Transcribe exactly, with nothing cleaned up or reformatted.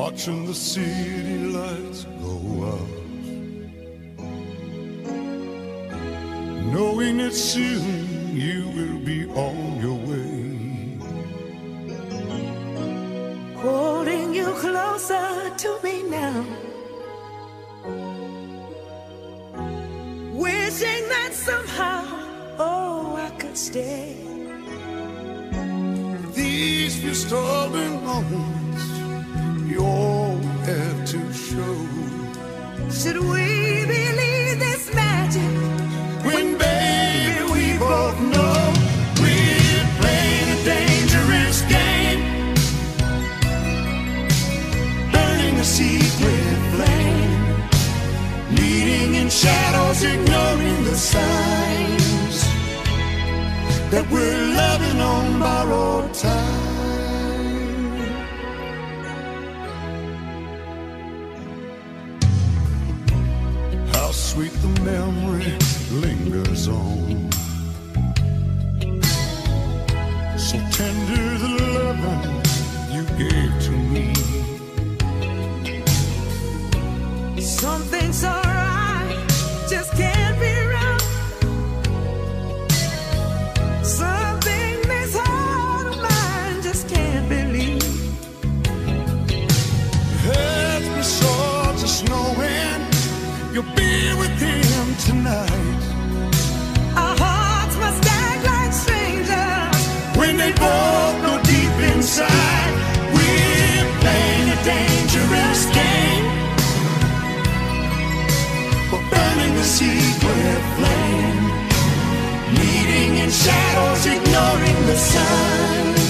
watching the city lights go out, knowing that soon you will be on your way, holding you closer to me now, wishing that somehow, oh, I could stay. These few stolen moments you all have to show. Should we believe this magic when, baby, we both know we're playing a dangerous game, burning a secret flame, leading in shadows, ignoring the signs that we're loving on borrowed time. How sweet the memory lingers on, so tender the loving you gave to me. something's alright, just can't be wrong. Something this heart of mine just can't believe. Hurts me sore just knowing you'll be with him tonight. Our hearts must act like strangers When they both go deep inside, we're playing a dangerous game, we're burning a secret flame, leading in shadows, ignoring the sun